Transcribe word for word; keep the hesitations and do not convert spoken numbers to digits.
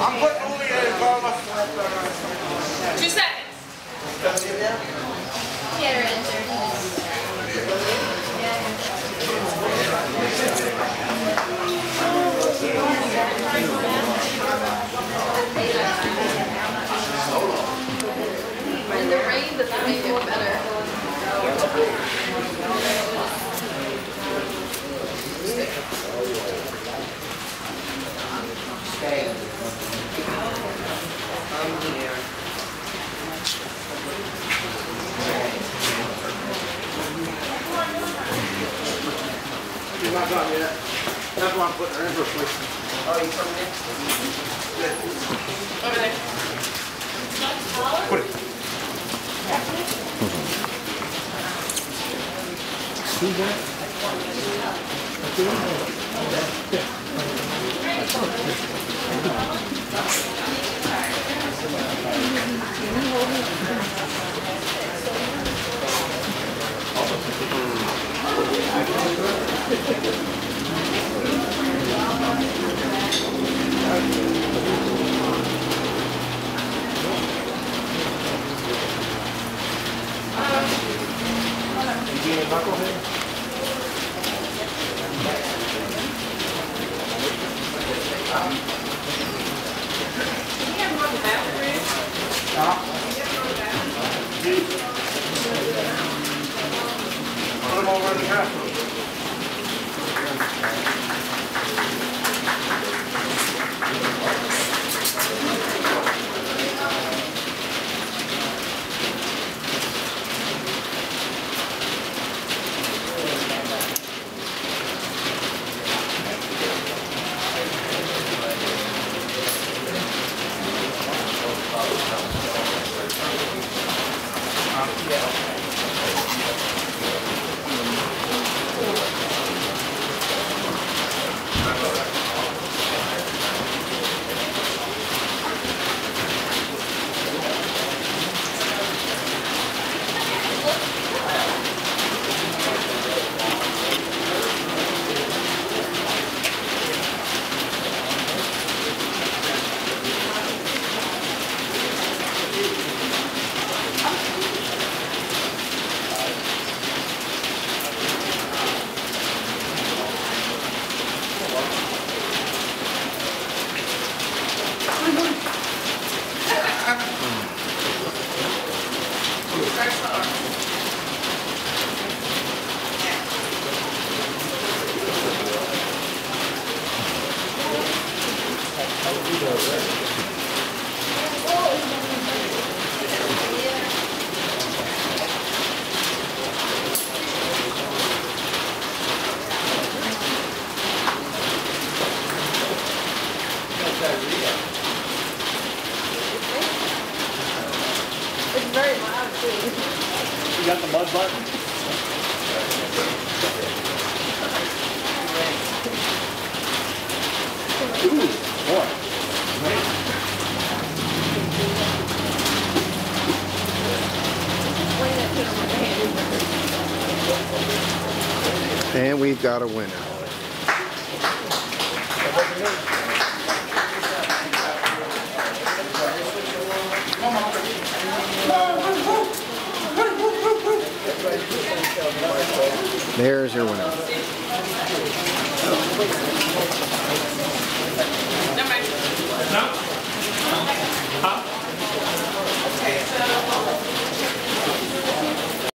I'm putting only in, Carla. Two seconds. Yeah, right there. In the rain, does that make it better? Stay. I'm here. She's not done yet. That's why I'm putting her in for quick. Oh, you coming in? Over there. Put it. Who's that? Put them over in the bathroom. It's very loud too. You got the mud button? Ooh, boy. And we've got a winner. There's your winner.